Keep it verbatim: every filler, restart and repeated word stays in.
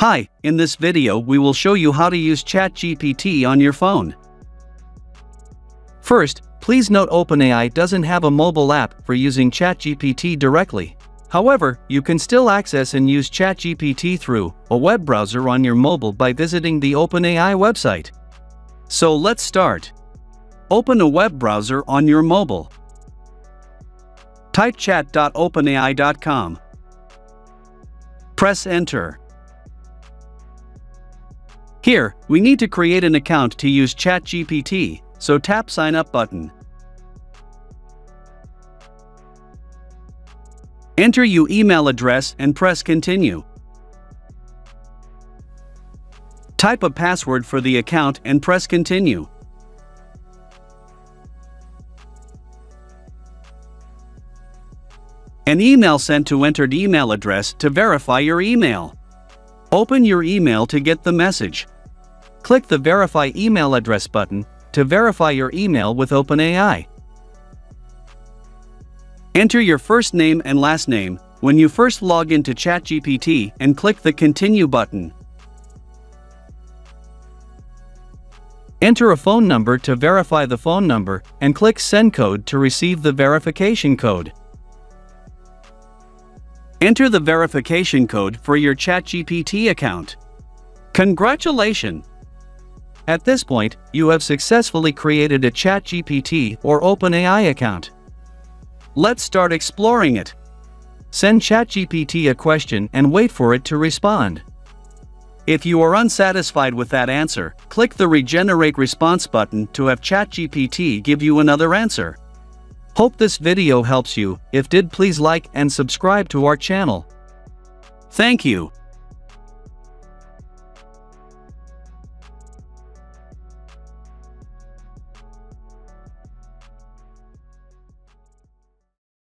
Hi, in this video we will show you how to use ChatGPT on your phone. First, please note OpenAI doesn't have a mobile app for using ChatGPT directly. However, you can still access and use ChatGPT through a web browser on your mobile by visiting the OpenAI website. So let's start. Open a web browser on your mobile. Type chat dot openai dot com. Press enter. Here, we need to create an account to use ChatGPT, so tap Sign Up button. Enter your email address and press Continue. Type a password for the account and press Continue. An email sent to entered email address to verify your email. Open your email to get the message. Click the Verify Email Address button to verify your email with OpenAI. Enter your first name and last name when you first log into ChatGPT and click the Continue button. Enter a phone number to verify the phone number and click Send Code to receive the verification code. Enter the verification code for your ChatGPT account. Congratulations! At this point, you have successfully created a ChatGPT or OpenAI account. Let's start exploring it. Send ChatGPT a question and wait for it to respond. If you are unsatisfied with that answer, click the Regenerate Response button to have ChatGPT give you another answer. Hope this video helps you. If did, please like and subscribe to our channel. Thank you.